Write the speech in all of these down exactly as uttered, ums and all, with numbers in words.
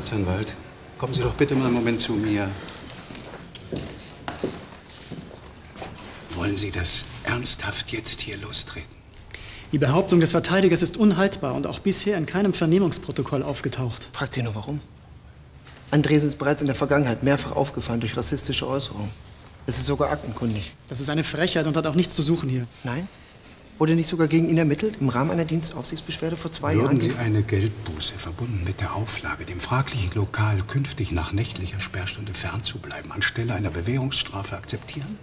Staatsanwalt, kommen Sie doch bitte mal einen Moment zu mir. Wollen Sie das ernsthaft jetzt hier lostreten? Die Behauptung des Verteidigers ist unhaltbar und auch bisher in keinem Vernehmungsprotokoll aufgetaucht. Fragt sie nur warum. Andresen ist bereits in der Vergangenheit mehrfach aufgefallen durch rassistische Äußerungen. Es ist sogar aktenkundig. Das ist eine Frechheit und hat auch nichts zu suchen hier. Nein? Wurde nicht sogar gegen ihn ermittelt im Rahmen einer Dienstaufsichtsbeschwerde vor zwei Würden Jahren? Sie eine Geldbuße verbunden mit der Auflage, dem fraglichen Lokal künftig nach nächtlicher Sperrstunde fernzubleiben, anstelle einer Bewährungsstrafe akzeptieren?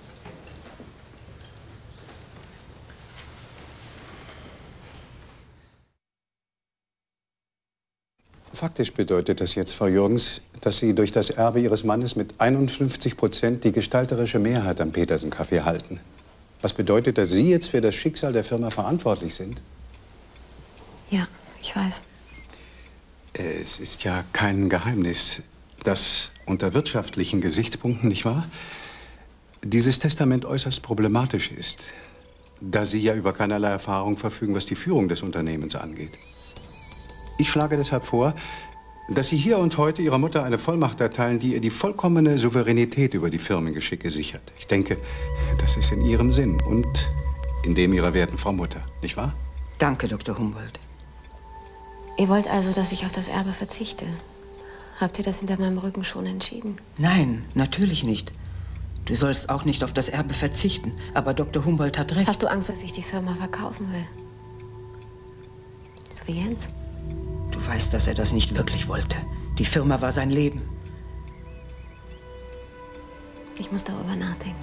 Faktisch bedeutet das jetzt, Frau Jürgens, dass Sie durch das Erbe Ihres Mannes mit einundfünfzig Prozent die gestalterische Mehrheit am Petersen-Café halten. Was bedeutet, dass Sie jetzt für das Schicksal der Firma verantwortlich sind? Ja, ich weiß. Es ist ja kein Geheimnis, dass unter wirtschaftlichen Gesichtspunkten, nicht wahr, dieses Testament äußerst problematisch ist, da Sie ja über keinerlei Erfahrung verfügen, was die Führung des Unternehmens angeht. Ich schlage deshalb vor, dass Sie hier und heute Ihrer Mutter eine Vollmacht erteilen, die ihr die vollkommene Souveränität über die Firmengeschicke sichert. Ich denke, das ist in Ihrem Sinn und in dem Ihrer werten Frau Mutter, nicht wahr? Danke, Doktor Humboldt. Ihr wollt also, dass ich auf das Erbe verzichte? Habt ihr das hinter meinem Rücken schon entschieden? Nein, natürlich nicht. Du sollst auch nicht auf das Erbe verzichten. Aber Doktor Humboldt hat recht. Hast du Angst, dass ich die Firma verkaufen will? So wie Jens? Du weißt, dass er das nicht wirklich wollte. Die Firma war sein Leben. Ich muss darüber nachdenken.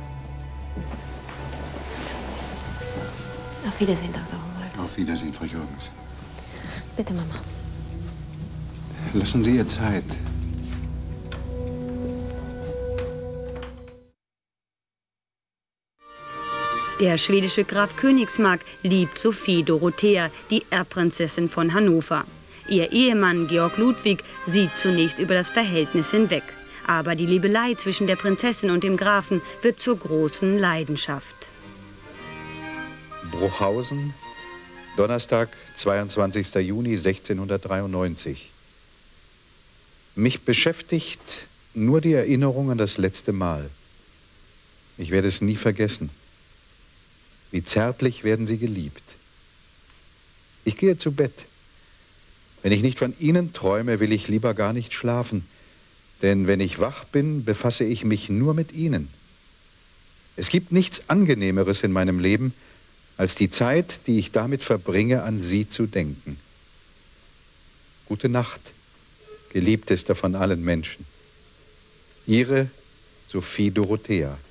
Auf Wiedersehen, Doktor Humboldt. Auf Wiedersehen, Frau Jürgens. Bitte, Mama. Lassen Sie ihr Zeit. Der schwedische Graf Königsmark liebt Sophie Dorothea, die Erbprinzessin von Hannover. Ihr Ehemann Georg Ludwig sieht zunächst über das Verhältnis hinweg. Aber die Liebelei zwischen der Prinzessin und dem Grafen wird zur großen Leidenschaft. Bruchhausen, Donnerstag, zweiundzwanzigster Juni sechzehnhundertdreiundneunzig. Mich beschäftigt nur die Erinnerung an das letzte Mal. Ich werde es nie vergessen. Wie zärtlich werden sie geliebt. Ich gehe zu Bett. Wenn ich nicht von Ihnen träume, will ich lieber gar nicht schlafen. Denn wenn ich wach bin, befasse ich mich nur mit Ihnen. Es gibt nichts Angenehmeres in meinem Leben, als die Zeit, die ich damit verbringe, an Sie zu denken. Gute Nacht, geliebtester von allen Menschen. Ihre Sophie Dorothea.